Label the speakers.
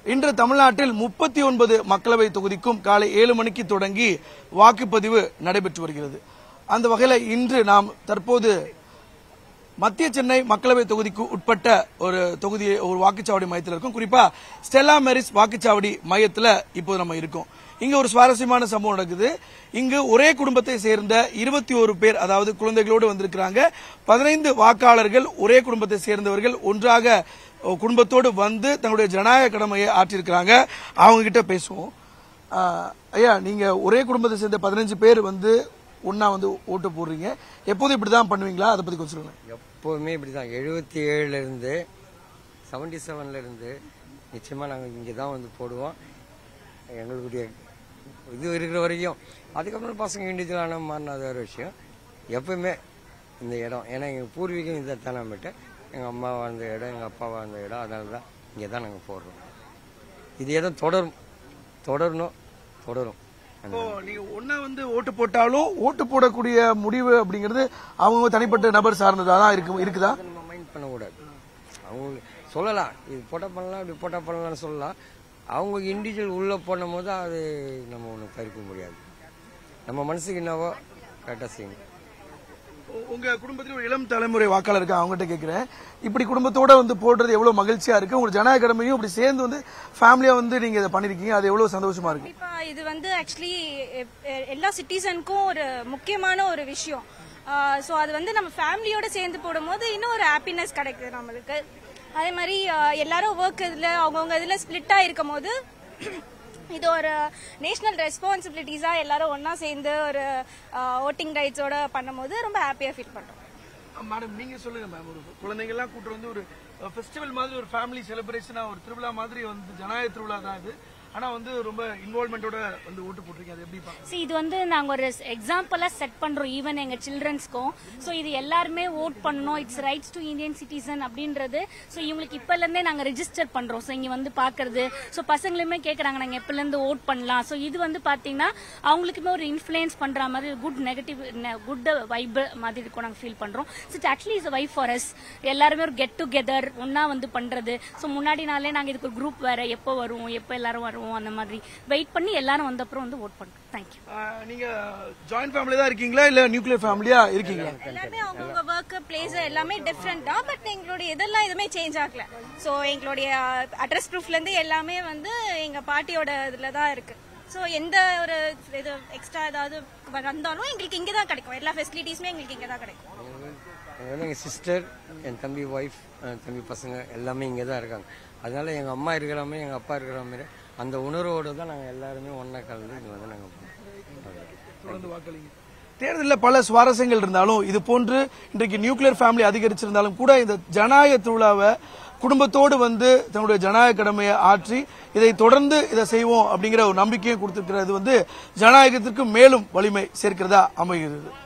Speaker 1: இன்று தமிழ்நாட்டில் 39 மக்களவை தொகுதிக்கும் காலை 7 மணிக்கு தொடங்கி வாக்குப்பதிவு நடைபெற்று வருகிறது. அந்த வகையில் இன்று நாம் தற்போது மத்திய சென்னை மக்களவை தொகுதிக்கு உட்பட்ட ஒரு வாக்குச்சாவடி மையத்தில் இருக்கும். குறிப்பா ஸ்டெல்லா மேரிஸ் வாக்குச்சாவடி மையத்தில் இப்போது நம்ம இருக்கோம். இங்க ஒரு சுவாரஸ்யமான சம்பவம் நடக்குது. இங்கு ஒரே குடும்பத்தை சேர்ந்த 21 பேர், அதாவது குழந்தைகளோடு வந்திருக்கிறாங்க. 15 வாக்காளர்கள் ஒரே குடும்பத்தை சேர்ந்தவர்கள் ஒன்றாக குடும்பத்தோடு வந்து தங்களுடைய ஜனநாயக கடமையை ஆற்றியிருக்கிறாங்க. அவங்க கிட்ட பேசுவோம். ஐயா, நீங்க ஒரே குடும்பத்தை சேர்ந்த 15 பேர் வந்து ஒன்னா வந்து ஓட்டு போடுறீங்க. எப்போதும் இப்படிதான் பண்ணுவீங்களா? அதை பத்தி கொஞ்சம் சொல்லுங்க.
Speaker 2: எப்போதுமே இப்படிதான். 77 இருந்து 77 இருந்து நிச்சயமா நாங்கள் இங்கே தான் வந்து போடுவோம். எங்களுடைய இது இருக்கிற வரைக்கும். அதுக்கப்புறம் பசங்க இண்டிவிஜுவலான மாறின வேறு விஷயம். எப்பவுமே இந்த இடம், ஏன்னா எங்கள் பூர்வீகம் இதை தானே, எங்கள் அம்மா வாழ்ந்த இடம், எங்கள் அப்பா வாழ்ந்த இடம், அதனால தான் இங்கே தான் நாங்கள் போடுறோம். இது இடம் தொடரும்.
Speaker 1: நீங்க ஒன்னா வந்து ஓட்டு போட்டாலும் ஓட்டு போடக்கூடிய முடிவு அப்படிங்கிறது அவங்க தனிப்பட்ட நபர் சார்ந்ததா தான் இருக்குதா?
Speaker 2: நம்ம மைண்ட் பண்ணக்கூடாது. அவங்க சொல்லலாம், இது போட்டா பண்ணலாம், இப்படி போட்டா பண்ணலாம்னு சொல்லலாம். அவங்க இண்டிவிஜுவல் உள்ள போன போது அது நம்ம ஒன்றும் தவிர்க்க முடியாது. நம்ம மனசுக்கு என்னவோ கரெக்டாக செய்யணும்.
Speaker 1: உங்க குடும்பத்தில் ஒரு இளம் தலைமுறை வாக்காளர் இருக்கு, அவங்ககிட்ட கேட்கிறேன். இப்படி குடும்பத்தோட வந்து போடுறது எவ்வளவு மகிழ்ச்சியா இருக்கு? உங்களுக்கு ஜனநாயக கடமையும் இப்படி சேர்ந்து வந்து ஃபேமிலியா வந்து நீங்க இதை பண்ணிருக்கீங்க, அது எவ்வளவு சந்தோஷமா இருக்கு?
Speaker 3: இது வந்து ஆக்சுவலி எல்லா சிட்டிசனுக்கும் ஒரு முக்கியமான ஒரு விஷயம். ஸோ அது வந்து நம்ம ஃபேமிலியோட சேர்ந்து போடும்போது இன்னும் ஒரு ஹாப்பினஸ் கிடைக்குது நம்மளுக்கு. அதே மாதிரி எல்லாரும் ஒர்க் இதில் அவங்கவுங்க இதில் ஸ்பிளிட்டாக இருக்கும் போது இது ஒரு நேஷனல் ரெஸ்பான்சிபிலிட்டிஸா எல்லாரும் ஒன்னா சேர்ந்து ஒரு ஓட்டிங் ரைட்ஸோட பண்ணும்போது ரொம்ப ஹாப்பியா ஃபீல் பண்றோம்.
Speaker 1: மேடம், நீங்க சொல்லுங்க மேம். ஒரு குழந்தைங்க எல்லாம் கூட்டு வந்து ஒரு ஃபெஸ்டிவல் மாதிரி, ஒரு ஃபேமிலி செலிப்ரேஷனா, ஒரு திருவிழா மாதிரி வந்து ஜனநாயக திருவிழா தான் இது. ஆனா வந்து ரொம்ப இன்வால்வ்மெண்டோட வந்து ஓட்டு போட்டுருக்கீங்க, அது எப்படி பாருங்க?
Speaker 4: இது வந்து நாங்க ஒரு எக்ஸாம்பிளா செட் பண்றோம் ஈவன் எங்க சில்ட்ரன்ஸ்க்கும். ஸோ இது எல்லாருமே ஓட் பண்ணணும், it's rights to Indian citizen அப்படின்றது. ஸோ இவங்களுக்கு இப்பல இருந்தே நாங்க ரெஜிஸ்டர் பண்றோம். ஸோ இங்க வந்து பாக்குறது, ஸோ பசங்களுமே கேட்கறாங்க நாங்க எப்பல இருந்து ஓட் பண்ணலாம். ஸோ இது வந்து பாத்தீங்கன்னா அவங்களுக்குமே ஒரு இன்ஃபுளுன்ஸ் பண்ற மாதிரி குட் வைப் மாதிரி இருக்கும் நாங்க ஃபீல் பண்றோம். So it's actually is vibe for us. எல்லாருமே ஒரு கெட் டுகெதர் ஒன்னா வந்து பண்றது. ஸோ முன்னாடி நாளே நாங்க இதுக்கு ஒரு குரூப் வேற, எப்போ வருவோம், எப்போ எல்லாரும் வருவோம், அந்த மாதிரி வெயிட் பண்ணி எல்லாரும் வந்த அப்புறம் வந்து வோட் பண்றோம். தேங்க்யூ.
Speaker 1: நீங்க ஜாயிண்ட் ஃபேமிலி தான் இருக்கீங்களா இல்ல நியூக்ளியர் ஃபேமிலியா இருக்கீங்களா?
Speaker 3: எல்லாமே அவங்கவுங்க ஒர்க் பிளேஸ் எல்லாமே டிஃப்ரெண்ட் தான். பட் எங்களுடைய இதெல்லாம் எதுவுமே சேஞ்ச் ஆகல. ஸோ எங்களுடைய அட்ரஸ் ப்ரூஃப்ல இருந்து எல்லாமே வந்து எங்க பார்ட்டியோட இதுல தான் இருக்கு. ஸோ எந்த ஒரு இது எக்ஸ்ட்ரா ஏதாவது வந்தாலும் எங்களுக்கு இங்கே தான் கிடைக்கும். எல்லா ஃபெசிலிட்டிஸுமே எங்களுக்கு இங்கே தான் கிடைக்கும்.
Speaker 2: எங்கள் சிஸ்டர், என் தம்பி ஒய்ஃப், தம்பி பசங்க எல்லாமே இங்கே தான் இருக்காங்க. அதனால எங்கள் அம்மா இருக்கிற மாதிரி, எங்கள் அப்பா இருக்கிற மாதிரி அந்த உணர்வோடு தான் நாங்கள் எல்லாருமே ஒன்றா கலந்து இங்கே வந்து நாங்கள்
Speaker 1: தொடர்ந்து வாக்களிங்க. தேர்தலில் பல சுவாரஸ்யங்கள் இருந்தாலும், இது போன்று இன்றைக்கு நியூக்ளியர் ஃபேமிலி அதிகரிச்சிருந்தாலும் கூட இந்த ஜனநாயக திருவிழாவை குடும்பத்தோடு வந்து தன்னுடைய ஜனநாயக கடமையை ஆற்றி இதை தொடர்ந்து இதை செய்வோம் அப்படிங்கிற ஒரு நம்பிக்கையை கொடுத்திருக்கிறது வந்து ஜனநாயகத்திற்கு மேலும் வலிமை சேர்க்கிறதா அமைகிறது.